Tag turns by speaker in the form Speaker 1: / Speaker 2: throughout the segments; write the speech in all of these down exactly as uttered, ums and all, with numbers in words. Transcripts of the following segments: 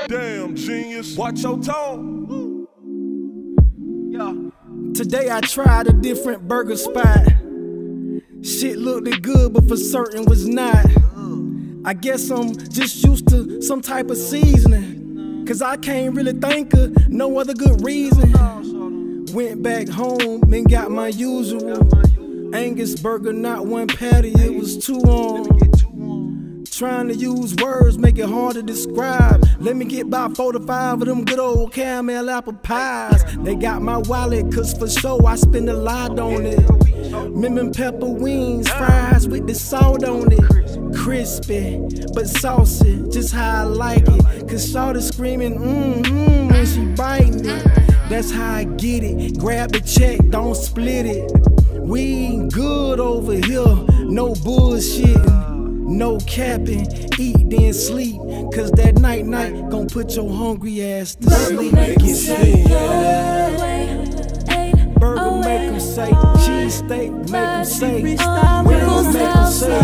Speaker 1: Damn, genius. Watch your tone.
Speaker 2: Yeah. Today I tried a different burger spot. Shit looked good, but for certain was not. I guess I'm just used to some type of seasoning, cause I can't really think of no other good reason. Went back home and got my usual Angus burger, not one patty, it was two on. Trying to use words, make it hard to describe. Let me get by four to five of them good old caramel apple pies. They got my wallet, cause for sure I spend a lot on it. Lemon pepper wings, fries with the salt on it. Crispy, but saucy, just how I like it. Cause shawty screaming, mm-hmm, when she biting it. That's how I get it. Grab the check, don't split it. We ain't good over here, no bullshitting. No capping, eat then sleep, cause that night night gon' put your hungry ass to sleep. Get sleep. Burger make them say, cheese steak make them say, wings make them say,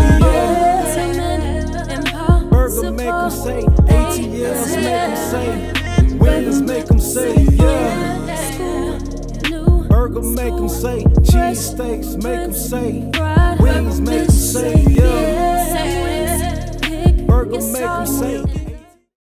Speaker 2: yeah. Burger make them say, A T Ls make them say, wings make them say, yeah. Burger make them say, cheese steaks make them say, wings make them say, yeah. Burger make them say,